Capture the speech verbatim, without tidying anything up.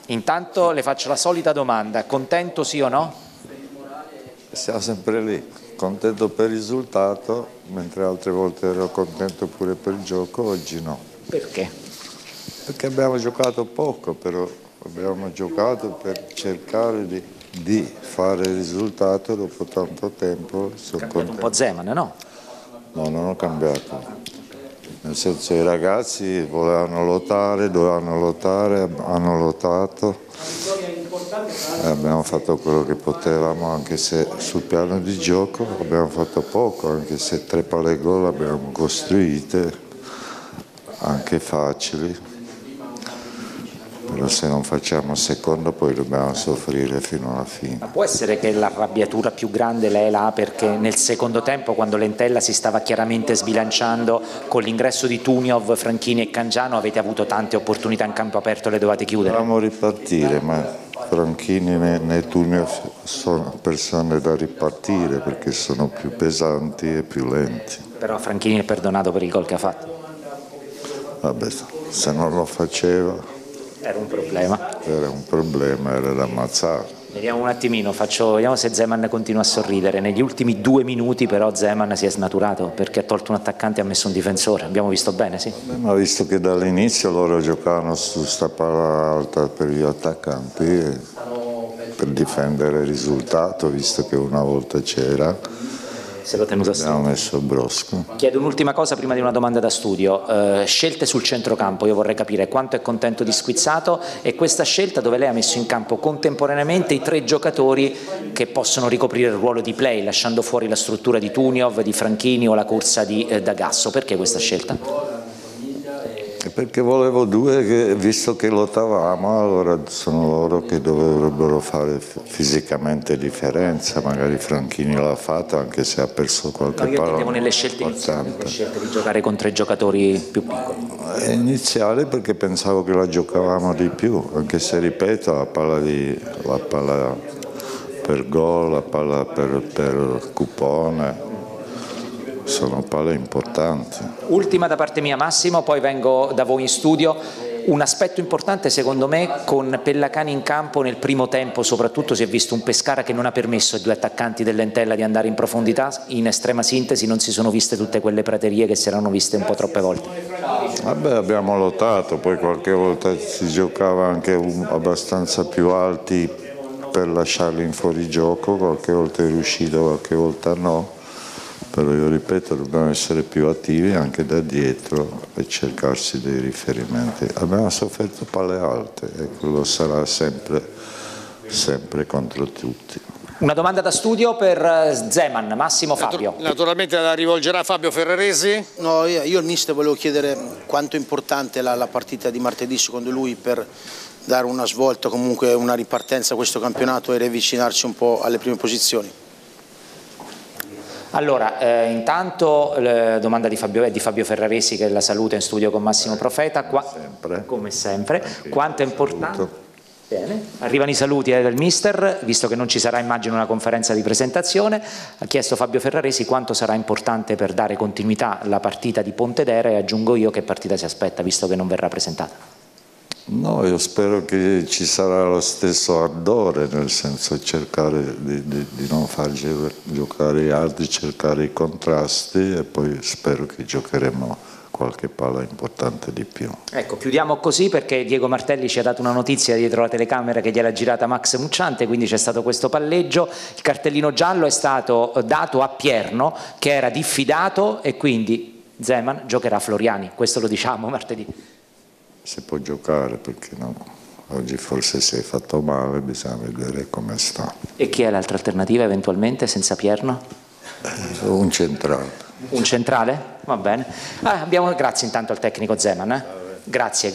Intanto le faccio la solita domanda, contento sì o no? Siamo sempre lì, contento per il risultato, mentre altre volte ero contento pure per il gioco, oggi no. Perché? Perché abbiamo giocato poco, però abbiamo giocato per cercare di, di fare il risultato dopo tanto tempo. Sono Cambiato contento. un po' Zeman, no? No, non ho cambiato. Nel senso i ragazzi volevano lottare, dovevano lottare, hanno lottato e abbiamo fatto quello che potevamo, anche se sul piano di gioco abbiamo fatto poco, anche se tre palle gol abbiamo costruite, anche facili. Però se non facciamo secondo poi dobbiamo soffrire fino alla fine. Ma può essere che l'arrabbiatura più grande lei la ha perché nel secondo tempo, quando l'Entella si stava chiaramente sbilanciando con l'ingresso di Tuniov, Franchini e Cangiano, avete avuto tante opportunità in campo aperto e le dovete chiudere? Dovevamo ripartire, ma Franchini né, né Tuniov sono persone da ripartire perché sono più pesanti e più lenti. Però Franchini è perdonato per il gol che ha fatto. Vabbè, se non lo faceva... Era un problema. Era un problema, era da ammazzare. Vediamo un attimino, faccio, vediamo se Zeman continua a sorridere. Negli ultimi due minuti però Zeman si è snaturato perché ha tolto un attaccante e ha messo un difensore. Abbiamo visto bene, sì? Ma visto che dall'inizio loro giocavano su sta palla alta per gli attaccanti per difendere il risultato, visto che una volta c'era. Se l'ho tenuto a Abbiamo messo Brosco. Chiedo un'ultima cosa prima di una domanda da studio. Eh, scelte sul centrocampo, io vorrei capire quanto è contento di Squizzato e questa scelta dove lei ha messo in campo contemporaneamente i tre giocatori che possono ricoprire il ruolo di play, lasciando fuori la struttura di Tuniov, di Franchini o la corsa di eh, D'Agasso. Perché questa scelta? Perché volevo due che, visto che lottavamo, allora sono loro che dovrebbero fare fisicamente differenza, magari Franchini l'ha fatto anche se ha perso qualche no, io palla. Io nelle scelte iniziali, nelle scelte di giocare con tre giocatori più piccoli. È iniziale perché pensavo che la giocavamo di più, anche se ripeto la palla, di, la palla per gol, la palla per, per cupone. Sono palle importanti. Ultima da parte mia Massimo, poi vengo da voi in studio. Un aspetto importante secondo me con Pellacani in campo nel primo tempo soprattutto si è visto un Pescara che non ha permesso ai due attaccanti dell'Entella di andare in profondità, in estrema sintesi non si sono viste tutte quelle praterie che si erano viste un po' troppe volte. Vabbè, abbiamo lottato, poi qualche volta si giocava anche un, abbastanza più alti per lasciarli in fuorigioco, qualche volta è riuscito, qualche volta no. Però io ripeto, dobbiamo essere più attivi anche da dietro e cercarsi dei riferimenti. Abbiamo sofferto palle alte e quello sarà sempre, sempre contro tutti. Una domanda da studio per Zeman, Massimo Fabio. Naturalmente la rivolgerà Fabio Ferraresi. No, io, io al mister volevo chiedere quanto è importante la, la partita di martedì secondo lui per dare una svolta, comunque una ripartenza a questo campionato e riavvicinarci un po' alle prime posizioni. Allora, eh, intanto la domanda di Fabio, di Fabio Ferraresi che la saluta in studio con Massimo Profeta, qua, sempre. come sempre, quanto è importante? Bene. Arrivano i saluti eh, del mister, visto che non ci sarà immagino una conferenza di presentazione, ha chiesto Fabio Ferraresi quanto sarà importante per dare continuità alla partita di Pontedera e aggiungo io che partita si aspetta visto che non verrà presentata. No, io spero che ci sarà lo stesso ardore, nel senso cercare di, di, di non far giocare gli altri, cercare i contrasti e poi spero che giocheremo qualche palla importante di più. Ecco, chiudiamo così perché Diego Martelli ci ha dato una notizia dietro la telecamera che gliel'ha girata Max Mucciante, quindi c'è stato questo palleggio, il cartellino giallo è stato dato a Pierno che era diffidato e quindi Zeman giocherà Floriani, questo lo diciamo martedì. Si può giocare perché no? Oggi forse si è fatto male, bisogna vedere come sta. E chi è l'altra alternativa eventualmente senza Pierno? Eh, un centrale. Un centrale? Va bene. Ah, abbiamo, grazie intanto al tecnico Zeman. Eh? Grazie.